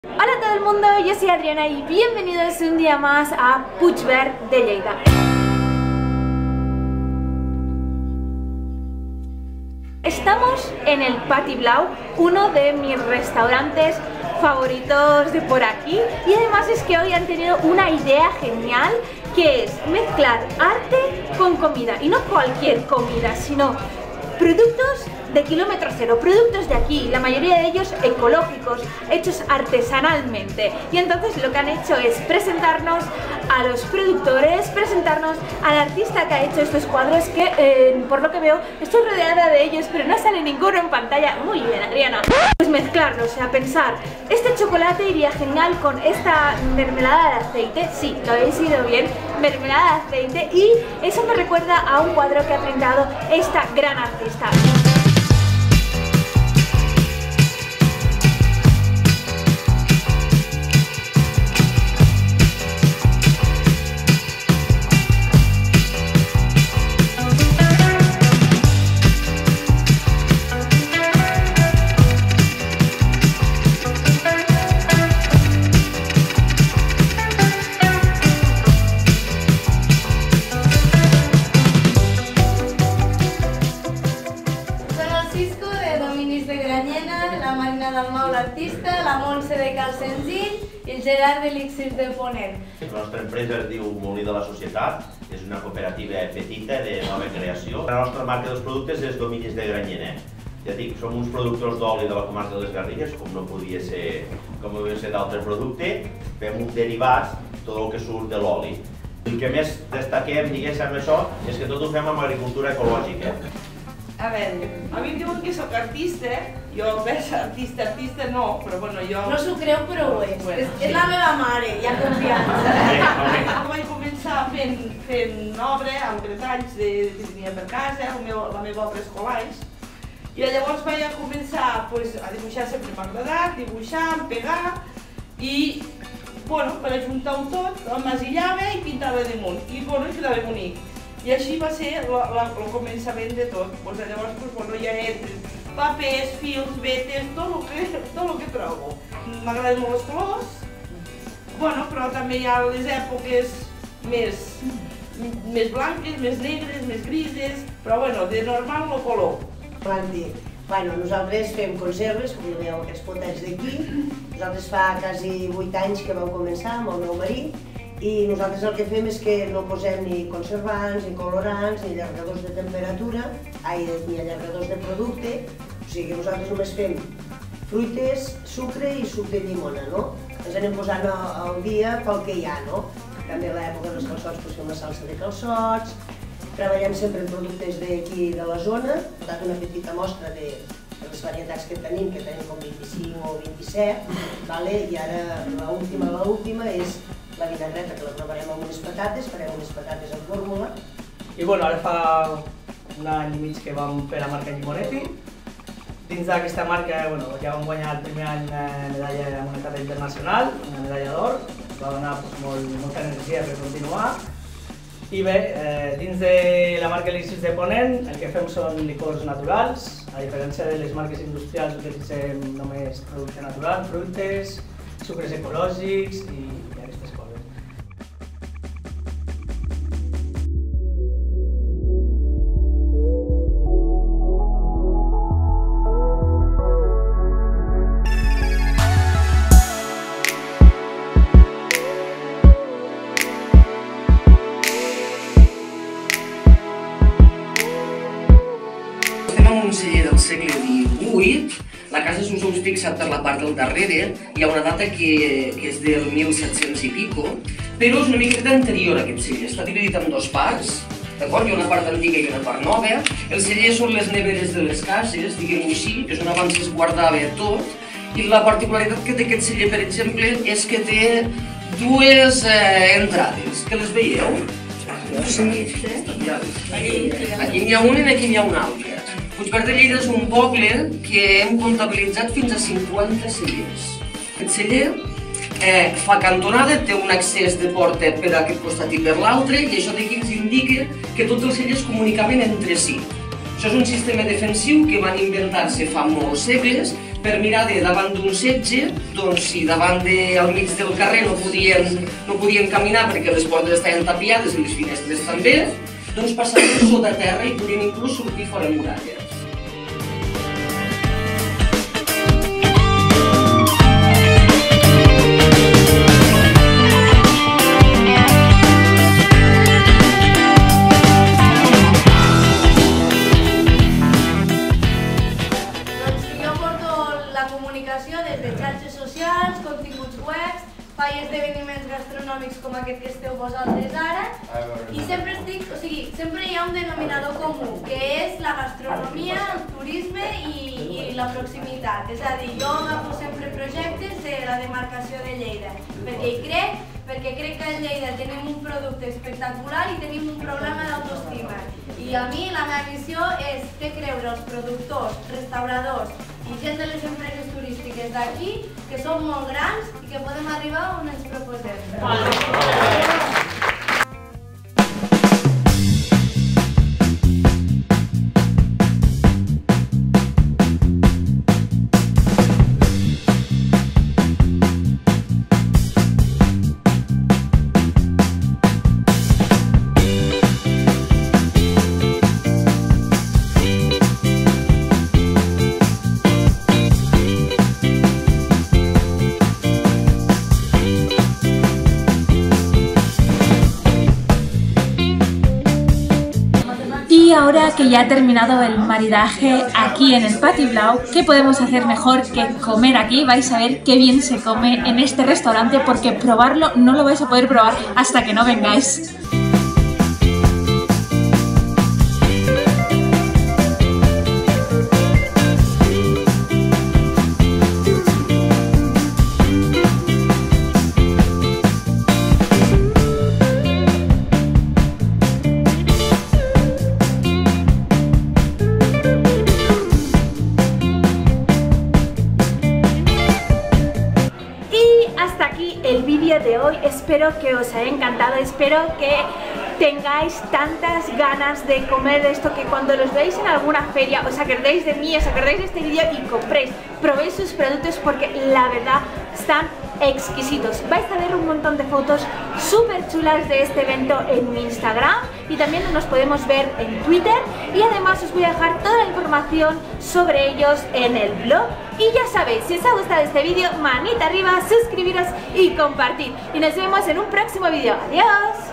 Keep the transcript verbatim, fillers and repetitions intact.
Hola a todo el mundo, yo soy Adriana y bienvenidos un día más a Puigverd de Lleida. Estamos en el Pati Blau, uno de mis restaurantes favoritos de por aquí, y además es que hoy han tenido una idea genial, que es mezclar arte con comida, y no cualquier comida, sino productos de kilómetro cero, productos de aquí, la mayoría de ellos ecológicos, hechos artesanalmente. Y entonces lo que han hecho es presentarnos a los productores, presentarnos al artista que ha hecho estos cuadros, que eh, por lo que veo estoy rodeada de ellos, pero no sale ninguno en pantalla. Muy bien, Adriana. Pues mezclarlos, o sea, pensar, este chocolate iría genial con esta mermelada de aceite, sí, lo habéis oído bien, mermelada de aceite, y eso me recuerda a un cuadro que ha pintado esta gran artista. La Marina Dalmau, l'artista, la Montse de Cal Senzill i el Gerard de l'Elixir de Ponent. La nostra empresa es diu Molí de la Societat, és una cooperativa petita de nova creació. La nostra marca dels productes és Dominis de Granyena. Ja dic, som uns productors d'oli de la comarca de les Garrigues, com no podia ser, com podia ser d'altre producte. Fem uns derivats, tot el que surt de l'oli. El que més destaquem, diguéssim, amb això, és que tot ho fem amb agricultura ecològica. A veure, a mi em diuen que sóc artista, jo veig artista, artista no, però bueno, jo... No s'ho creu, però ho és. Bueno, és, és la meva mare, ja confiança. Jo vaig començar fent, fent obra amb gretalls de, que tenia per casa, el meu, la meva obra escolars, i llavors vaig començar pues, a dibuixar, sempre m'ha agradat, dibuixar, pegar, i bueno, per ajuntar-ho tot, el masillava i pintava damunt, i bueno, i quedava bonic. I així va ser el començament de tot. Pues, llavors pues, bueno, ja entre papers, fils, vetes, tot el que, tot el que trobo. M'agraden molt els colors, bueno, però també hi ha les èpoques més, més blanques, més negres, més grises, però bueno, de normal el color. Bueno, nosaltres fem conserves, com veieu aquests potets d'aquí. Nosaltres fa quasi vuit anys que vam començar amb el meu marit, i nosaltres el que fem és que no posem ni conservants, ni colorants, ni allargadors de temperatura, ai, ni allargadors de producte, o sigui que nosaltres només fem fruites, sucre i suc de llimona, no? Ens anem posant al dia pel que hi ha, no? També a l'època dels calçots pues, fem una salsa de calçots, treballem sempre en productes d'aquí de la zona, he dat una petita mostra de les varietats que tenim, que tenim com vint-i-cinc o vint-i-set, i ara l'última, l'última és la vinagreta, que la provarem amb unes patates, farem unes patates en fórmula. I bueno, ara fa un any i mig que vam fer la marca Llimonetti. Dins d'aquesta marca bueno, ja vam guanyar el primer any una medalla monetària internacional, una medalla d'or, ens va donar pues, molt, molta energia per continuar. I bé, eh, dins de la marca Elixir de Ponent el que fem són licors naturals, a diferència de les marques industrials utilitzem només producte natural, fruites, sucres ecològics i aquestes coses. Estem en un celler del segle divuit. La casa, si us heu fixat per la part del darrere, hi ha una data que, que és del mil set-cents i pico, però és una miqueta anterior a aquest celler. Està dividit en dos parts, d'acord? Hi ha una part antiga i una part nova. El celler són les neveres de les cases, diguem-ho així, és on abans es guardava tot, i la particularitat que té aquest celler, per exemple, és que té dues eh, entrades, que les veieu? Sí. Aquí n'hi ha una i aquí n'hi ha una altra. Puigverd de Lleida és un poble que hem comptabilitzat fins a cinquanta cellers. Aquest celler eh, fa cantonada, té un accés de porta per aquest costat i per l'altre, i això d'aquí ens indica que tots els cellers comunicaven entre si. Això és un sistema defensiu que van inventar-se fa molts segles per mirar de davant d'un setge, doncs si davant del mig del carrer no podien, no podien caminar perquè les portes estaven tapiades i les finestres també, doncs passarien sota terra i podien inclús sortir fora muralles. Des de xarxes socials, continguts webs, faig esdeveniments gastronòmics com aquest que esteu vosaltres ara i sempre estic, o sigui, sempre hi ha un denominador comú, que és la gastronomia, el turisme i, i la proximitat. És a dir, jo agafo sempre projectes de la demarcació de Lleida, perquè hi crec, perquè crec que a Lleida tenim un producte espectacular i tenim un problema d'autoestima. I a mi la meva missió és fer creure als productors, restauradors i gent de les empreses turístiques d'aquí que som molt grans i que podem arribar on ens proposem. Y ahora que ya ha terminado el maridaje aquí en el Pati Blau, ¿qué podemos hacer mejor que comer aquí? Vais a ver qué bien se come en este restaurante, porque probarlo no lo vais a poder probar hasta que no vengáis. El vídeo de hoy, espero que os haya encantado, espero que tengáis tantas ganas de comer esto que cuando los veáis en alguna feria os acordéis de mí, os acordéis de este vídeo y compréis, probéis sus productos porque la verdad están exquisitos. Vais a ver un montón de fotos súper chulas de este evento en mi Instagram y también nos podemos ver en Twitter, y además os voy a dejar toda la información sobre ellos en el blog. Y ya sabéis, si os ha gustado este vídeo, manita arriba, suscribiros y compartir. Y nos vemos en un próximo vídeo. ¡Adiós!